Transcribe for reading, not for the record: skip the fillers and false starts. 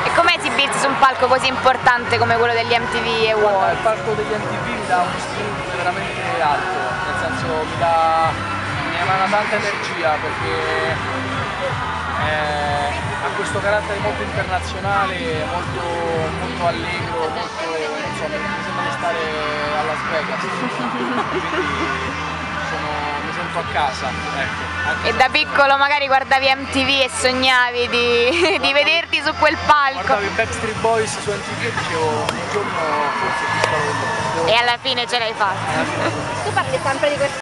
E com'è esibirsi su un palco così importante come quello degli MTV Awards? Il palco degli MTV mi dà uno sprint veramente alto, nel senso mi emana tanta energia perché ha questo carattere molto internazionale, molto allegro, insomma, mi sembra di stare a Las Vegas, quindi mi sento a casa, ecco. E da piccolo magari guardavi MTV e sognavi di vederti su quel palco? Guardavo i Backstreet Boys su MTV e dicevo un giorno forse ci starò. E alla fine ce l'hai fatta. Tu parli sempre di questo.